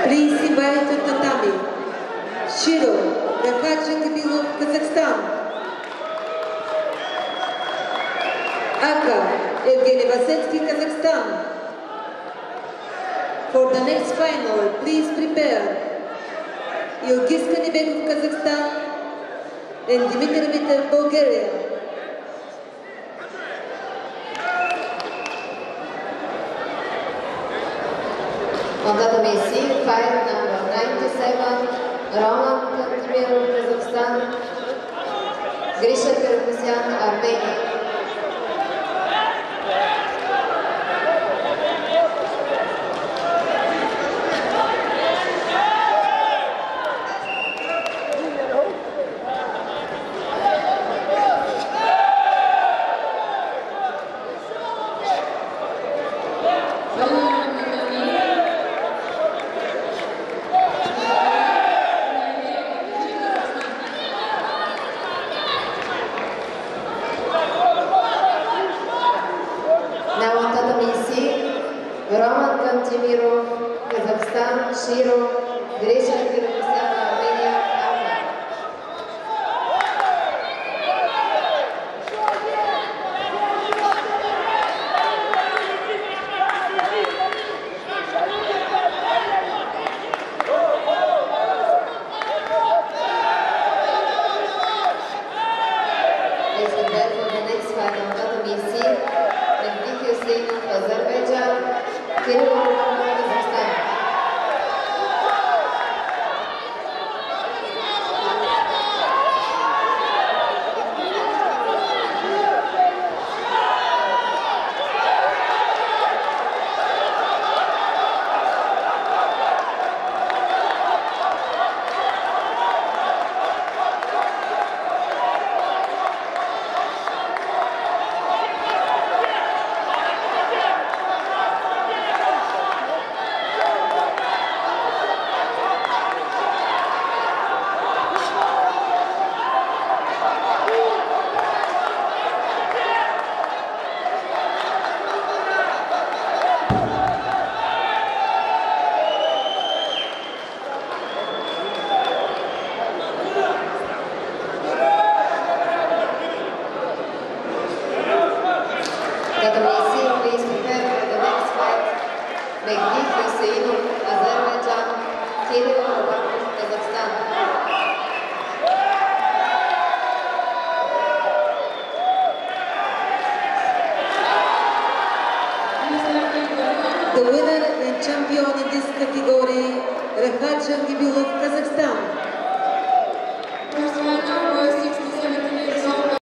Please invite to tatami Shiro Rakhajangibilov, Kazakhstan. Aka Evgeny Vasetsky, Kazakhstan. For the next final, please prepare Ilgiz Kanibekov, Kazakhstan, and Dmitry Viter, Bulgaria. On that amazing fight number 97, Roman Kantimirov, Kazakhstan, Grisha Petrosyan, Armenia. Roman Kantimirov, Kazakhstan, Shiro, Grisha Petrosyan, Armenia, Armenia. Please prepare for the next fight on Tatami C. Mehdi Hussein of Azerbaijan. Please prepare for the next fight. Mehdi Hussein, Azerbaijan, Kirill Novakov, Kazakhstan. The winner and champion in this category, Rakhajangibilov, Kazakhstan.